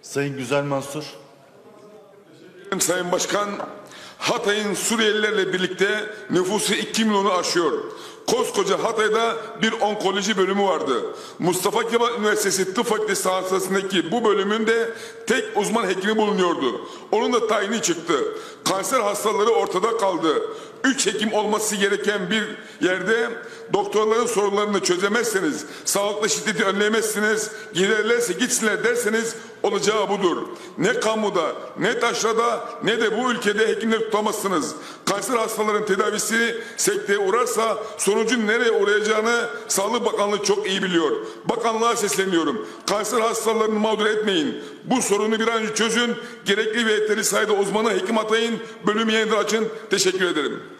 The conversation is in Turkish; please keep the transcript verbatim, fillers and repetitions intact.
Sayın Güzel Mansur. Sayın Başkan, Hatay'ın Suriyelilerle birlikte nüfusu iki milyonu aşıyor. Koskoca Hatay'da bir onkoloji bölümü vardı. Mustafa Kemal Üniversitesi Tıp Fakültesi sahasındaki bu bölümün de tek uzman hekimi bulunuyordu. Onun da tayini çıktı. Kanser hastaları ortada kaldı. Üç hekim olması gereken bir yerde doktorların sorunlarını çözemezseniz, sağlıklı şiddeti önleyemezsiniz, giderlerse gitsinler derseniz olacağı budur. Ne kamuda, ne taşrada, ne de bu ülkede hekimleri tutamazsınız. Kanser hastaların tedavisi sekteye uğrarsa sonucun nereye uğrayacağını Sağlık Bakanlığı çok iyi biliyor. Bakanlığa sesleniyorum. Kanser hastalarını mağdur etmeyin. Bu sorunu bir an önce çözün. Gerekli ve yeterli sayıda uzmanı hekim atayın. Bölümü yeniden açın. Teşekkür ederim.